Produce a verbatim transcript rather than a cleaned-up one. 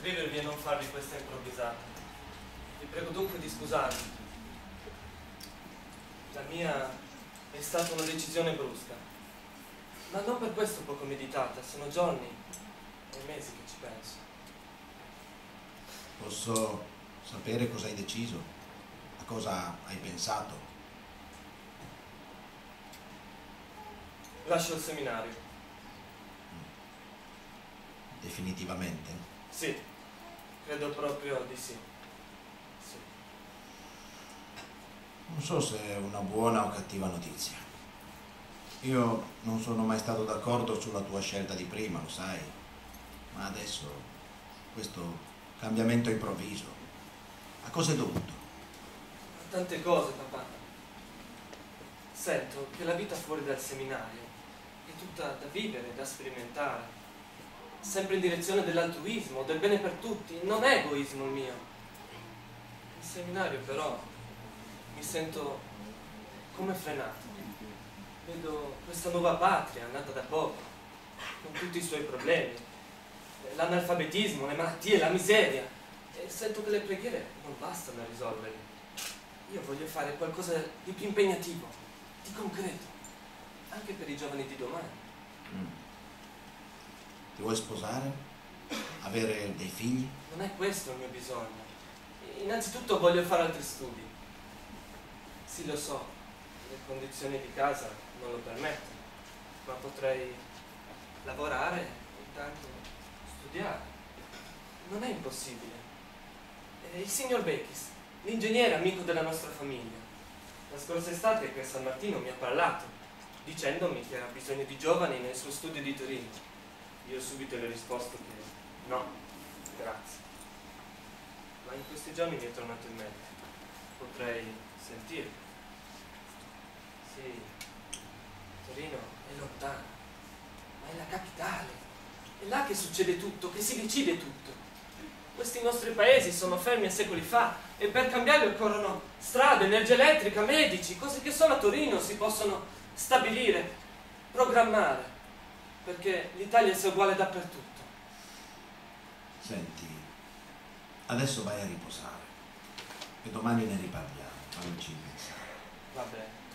scrivervi e non farvi questa improvvisata. Vi prego dunque di scusarmi. La mia è stata una decisione brusca, ma non per questo poco meditata. Sono giorni e mesi che ci penso. Posso sapere cosa hai deciso? A cosa hai pensato? Lascio il seminario. Definitivamente? Sì, credo proprio di sì. Sì. Non so se è una buona o cattiva notizia. Io non sono mai stato d'accordo sulla tua scelta di prima, lo sai. Ma adesso, questo cambiamento improvviso, a cosa è dovuto? A tante cose, papà. Sento che la vita fuori dal seminario è tutta da vivere, da sperimentare. Sempre in direzione dell'altruismo, del bene per tutti. Non è egoismo il mio. Il seminario però mi sento come frenato. Vedo questa nuova patria nata da poco, con tutti i suoi problemi, l'analfabetismo, le malattie, la miseria, e sento che le preghiere non bastano a risolverli. Io voglio fare qualcosa di più impegnativo, di concreto, anche per i giovani di domani. Mm. Ti vuoi sposare? Avere dei figli? Non è questo il mio bisogno. Innanzitutto voglio fare altri studi. Sì, lo so, le condizioni di casa non lo permettono, ma potrei lavorare e intanto studiare. Non è impossibile. E il signor Bechis, l'ingegnere amico della nostra famiglia, la scorsa estate qui a San Martino mi ha parlato, dicendomi che era bisogno di giovani nel suo studio di Torino. Io subito le ho risposto che no, grazie. Ma in questi giorni mi è tornato in mente. Potrei sentirlo. Sì, Torino è lontana, ma è la capitale. È là che succede tutto, che si decide tutto. Questi nostri paesi sono fermi a secoli fa e per cambiarli occorrono strade, energia elettrica, medici, cose che solo a Torino si possono stabilire, programmare, perché l'Italia sia uguale dappertutto. Senti, adesso vai a riposare e domani ne riparliamo, fammici pensare. Va bene.